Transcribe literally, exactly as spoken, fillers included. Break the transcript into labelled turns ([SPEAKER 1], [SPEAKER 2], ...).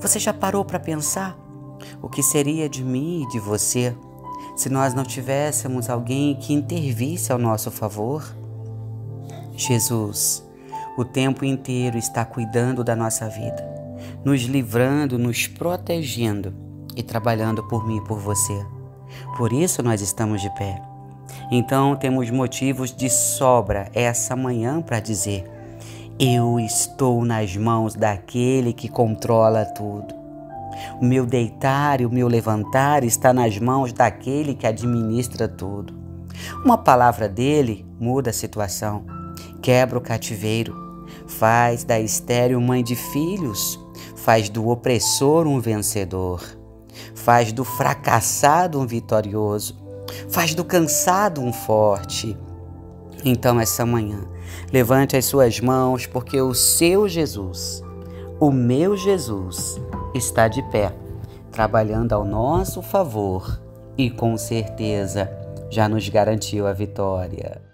[SPEAKER 1] Você já parou para pensar o que seria de mim e de você se nós não tivéssemos alguém que intervisse ao nosso favor? Jesus, o tempo inteiro está cuidando da nossa vida, nos livrando, nos protegendo e trabalhando por mim e por você. Por isso nós estamos de pé. Então temos motivos de sobra essa manhã para dizer: eu estou nas mãos daquele que controla tudo. O meu deitar e o meu levantar está nas mãos daquele que administra tudo. Uma palavra dele muda a situação, quebra o cativeiro, faz da estéril mãe de filhos, faz do opressor um vencedor, faz do fracassado um vitorioso, faz do cansado um forte. Então, essa manhã, levante as suas mãos, porque o seu Jesus, o meu Jesus, está de pé, trabalhando ao nosso favor e com certeza já nos garantiu a vitória.